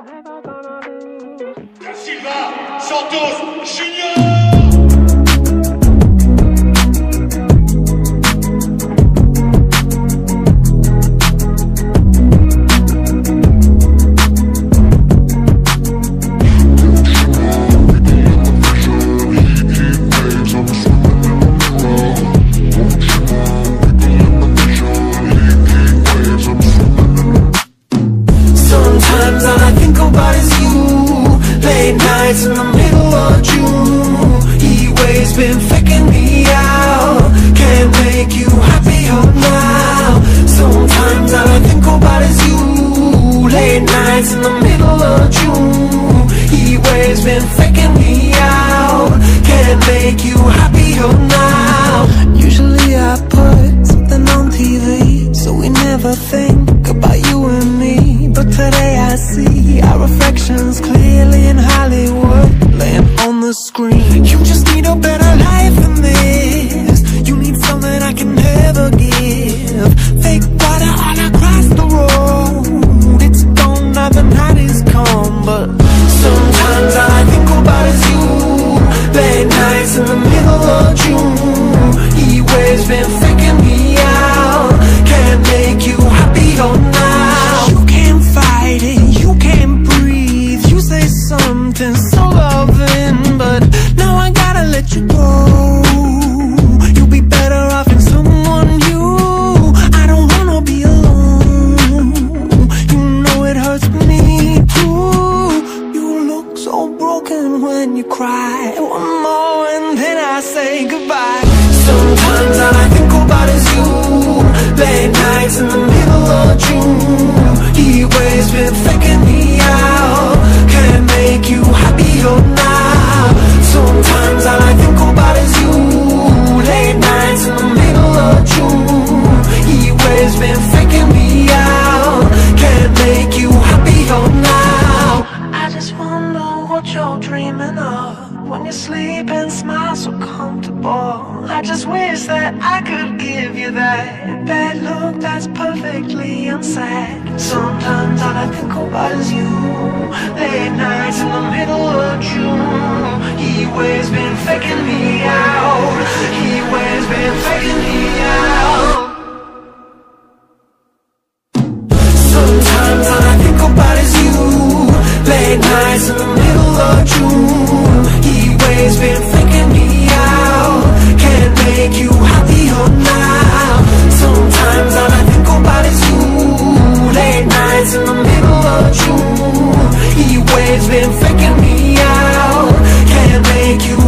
Silva, Santos, Junior. In the middle of June, he waves been faking me out. Can't make you happier now. Sometimes all I think about is you. Late nights in the middle of June, he waves been faking me out. Can't make you happier now. Usually I put something on TV, so we never think about you and me. But today I see our reflections clearly in Hollywood, laying on the screen. You just need a better life than this. You need something I can never give. Fake water all across the road. It's gone now, the night is come. But sometimes all I think about is you. Late nights in the middle of June, he waves been faking me out. Can't make you happier now. You can't fight it, you can't breathe. You say something so loving, but now I gotta let you go. You'll be better off in someone new. I don't wanna be alone. You know it hurts me too. You look so broken when you cry. One more and then I say goodbye. Sometimes all I think about is you. Late nights in the middle of June, he waves been faking me out. Can't make you happier now. Sometimes all I think about is you. Late nights in the middle of June, he waves been faking me out. Can't make you happier now. I just wonder what you're dreaming of when you sleep and smile so comfortable. I just wish that I could give you that bad look that's perfectly unsaid. Sometimes all I think about is you. Late nights in the middle of June, he waves been faking me out. He waves been faking me out. Sometimes all I think about is you. Late nights in the middle of June, he waves been faking me out. Can't make you happier now. Sometimes all I think about is you. Late nights in the middle of June, he waves been faking me out. Can't make you